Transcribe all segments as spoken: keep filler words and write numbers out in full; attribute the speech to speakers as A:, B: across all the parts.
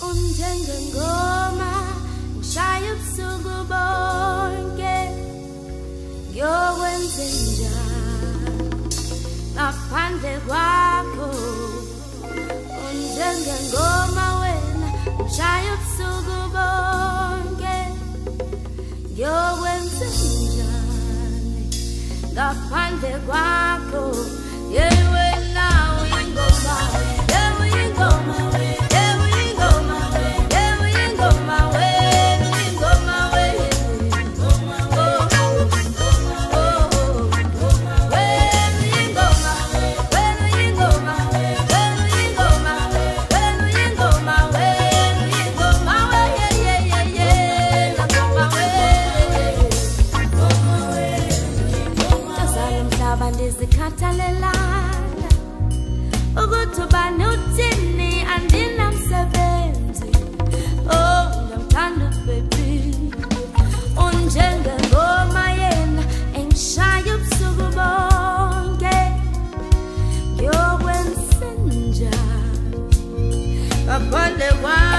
A: Unjenga ngoma ngishaya ubusuku bonke ngiyokwenza njani ngaphandle kwakho. Unjenga ngoma wena ngishaya ubusuku bonke ngiyokwenza njani ngaphandle kwakho. Yeah, wena uyingoma, yeah, uyingoma, yeah, uyingoma, yeah, uyingoma, wena uyingoma, wena uyingoma, wena uyingoma, wena uyingoma, wena uyingoma, wena uyingoma, wena uyingoma, yeah, yeah, yeah, yeah, ngoma wena. Tazama mhlaba ndizikhathalela ukuthi ubani uthini andinamsebenzi. Oh, ngiyamthanda baby. Unjenga ngoma yena engishaya ubusuku bonke ngiyokwenza njani ngaphandle kwakho.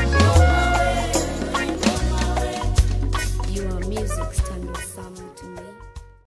A: Music's Thandiswa to me.